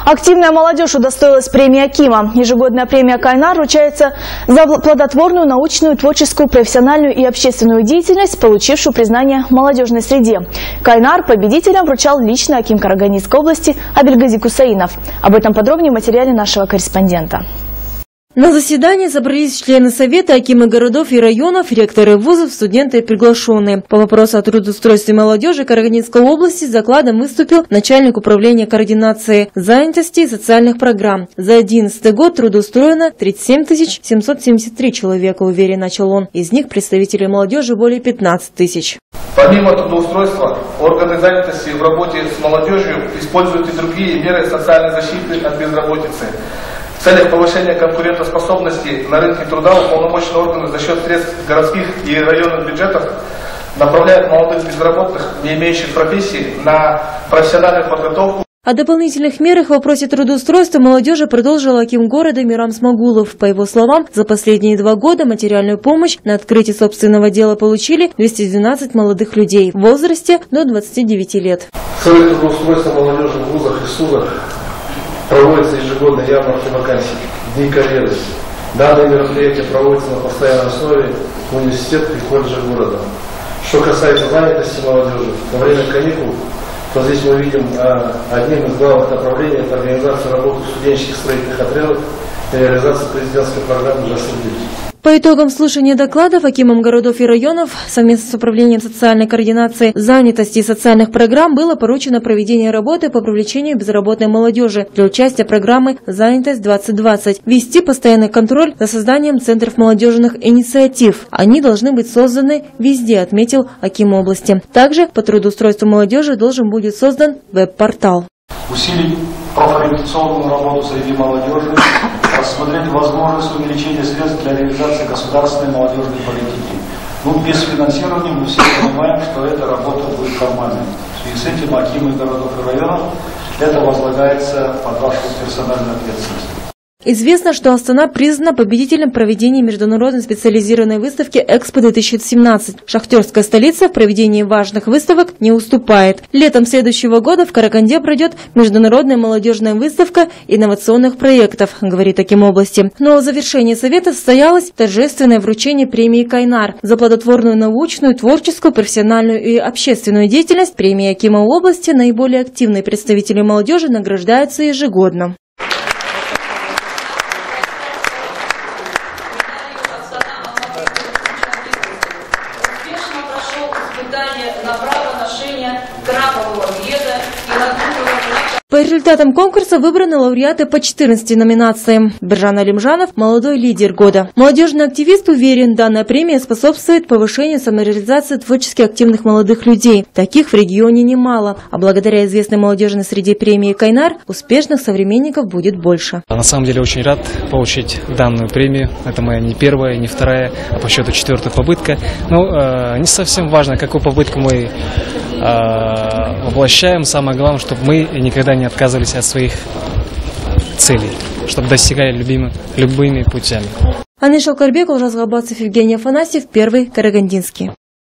Активная молодежь удостоилась премии Акима. Ежегодная премия «Кайнар» вручается за плодотворную научную, творческую, профессиональную и общественную деятельность, получившую признание в молодежной среде. «Кайнар» победителям вручал лично аким Караганинской области Абельгази Кусаинов. Об этом подробнее в материале нашего корреспондента. На заседании собрались члены Совета, акимы городов и районов, ректоры вузов, студенты и приглашенные. По вопросу о трудоустройстве молодежи Караганинской области с докладом выступил начальник управления координации занятости и социальных программ. За 2011 год трудоустроено 37 773 человека, уверенно начал он. Из них представители молодежи более 15 тысяч. Помимо трудоустройства, органы занятости в работе с молодежью используют и другие меры социальной защиты от безработицы. В целях повышения конкурентоспособности на рынке труда уполномоченные органы за счет средств городских и районных бюджетов направляют молодых безработных, не имеющих профессии, на профессиональную подготовку. О дополнительных мерах в вопросе трудоустройства молодежи продолжил аким города Мирам Смагулов. По его словам, за последние 2 года материальную помощь на открытие собственного дела получили 212 молодых людей в возрасте до 29 лет. Цель трудоустройства молодежи в вузах и СУЗах проводятся ежегодно ярмарки вакансий, дни карьеры. Данные мероприятия проводятся на постоянной основе в университетах и колледжах города. Что касается занятости молодежи, во время каникул, то здесь мы видим одним из главных направлений – это организация работы студенческих строительных отрядов и реализация президентской программы для среды. По итогам слушания докладов акимам городов и районов совместно с управлением социальной координации занятости и социальных программ было поручено проведение работы по привлечению безработной молодежи для участия в программы «Занятость-2020», вести постоянный контроль за созданием центров молодежных инициатив. Они должны быть созданы везде, отметил аким области. Также по трудоустройству молодежи должен будет создан веб-портал. Усилить профориентационную работу среди молодежи, рассмотреть возможность увеличения средств для реализации государственной молодежной политики. Без финансирования мы все понимаем, что эта работа будет формальной. В связи с этим акимы городов и районов это возлагается под вашу персональную ответственность. Известно, что Астана признана победителем проведения международной специализированной выставки «Экспо-2017». Шахтерская столица в проведении важных выставок не уступает. Летом следующего года в Караганде пройдет международная молодежная выставка инновационных проектов, говорит аким области. Но в завершении совета состоялось торжественное вручение премии «Кайнар» за плодотворную научную, творческую, профессиональную и общественную деятельность. Премии акима области наиболее активные представители молодежи награждаются ежегодно. На право ношения крапового пледа и латунного. По результатам конкурса выбраны лауреаты по 14 номинациям. Биржан Алимжанов – молодой лидер года. Молодежный активист уверен, данная премия способствует повышению самореализации творчески активных молодых людей. Таких в регионе немало. А благодаря известной молодежной среде премии «Кайнар» успешных современников будет больше. На самом деле очень рад получить данную премию. Это моя не первая, не вторая, а по счету 4-я попытка. Но не совсем важно, какую попытку мы воплощаем. Самое главное, чтобы мы никогда не отказывались от своих целей, чтобы достигали любыми путями. Анна Шалкарбек, Олжас Габацев, Евгений Афанасьев, Первый Карагандинский.